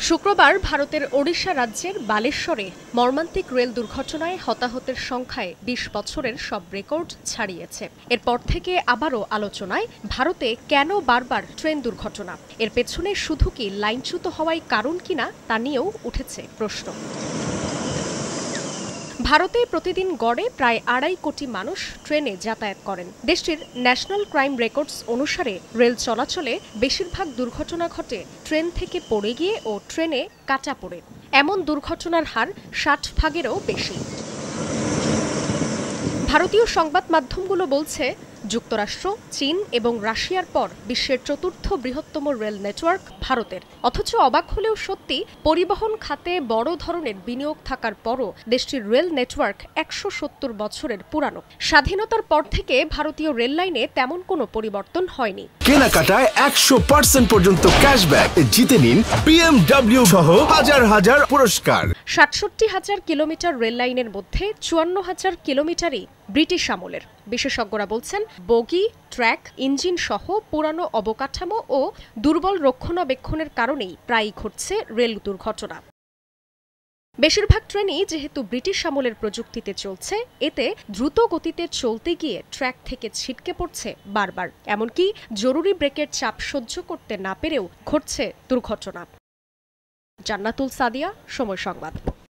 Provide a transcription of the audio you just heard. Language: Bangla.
শুক্রবার ভারতের ওড়িশা রাজ্যের বালেশ্বরে মর্মান্তিক রেল দুর্ঘটনায় হতাহতের সংখ্যায় ২০ বছরের সব রেকর্ড ছাড়িয়েছে। এরপর থেকে আবারও আলোচনায় ভারতে কেন বারবার ট্রেন দুর্ঘটনা, এর পেছনে শুধু কি লাইনচ্যুত হওয়াই কারণ কিনা তা নিয়েও উঠেছে প্রশ্ন। ভারতে প্রতিদিন গড়ে প্রায় ২.৫ কোটি মানুষ ট্রেনে যাতায়াত করেন। দেশটির ন্যাশনাল ক্রাইম রেকর্ডস অনুসারে রেল চলাচলে বেশিরভাগ দুর্ঘটনা ঘটে ট্রেন থেকে পড়ে গিয়ে ও ট্রেনে কাটা পড়ে। এমন দুর্ঘটনার হার ৬০%-এরও বেশি। ভারতীয় সংবাদ মাধ্যমগুলো বলছে, যুক্তরাষ্ট্র, চীন এবং রাশিয়ার পর বিশ্বের চতুর্থ বৃহত্তম রেল নেটওয়ার্ক ভারতের। অথচ অবাক হলেও সত্যি, পরিবহন খাতে বড় ধরনের বিনিয়োগ থাকার পরও দেশটির রেল নেটওয়ার্ক ১৭০ বছরের পুরানো। স্বাধীনতার পর থেকে ভারতীয় রেল লাইনে তেমন কোনো পরিবর্তন হয়নি। কেনাকাটায় ১০০% পর্যন্ত ক্যাশব্যাক জিতে নিন BMW সহ হাজার হাজার পুরস্কার। ৬৭,০০০ কিলোমিটার রেল লাইনের মধ্যে ৫৪,০০০ কিলোমিটারই ব্রিটিশ আমলের। বিশেষজ্ঞরা বলছেন, বগি, ট্র্যাক, ইঞ্জিন সহ পুরানো অবকাঠামো ও দুর্বল রক্ষণাবেক্ষণের কারণেই প্রায়ই ঘটছে রেল দুর্ঘটনা। বেশিরভাগ ট্রেনই যেহেতু ব্রিটিশ আমলের প্রযুক্তিতে চলছে, এতে দ্রুত গতিতে চলতে গিয়ে ট্র্যাক থেকে ছিটকে পড়ছে বারবার। এমনকি জরুরি ব্রেকের চাপ সহ্য করতে না পেরেও ঘটছে দুর্ঘটনা। জান্নাতুল সাদিয়া, সময় সংবাদ।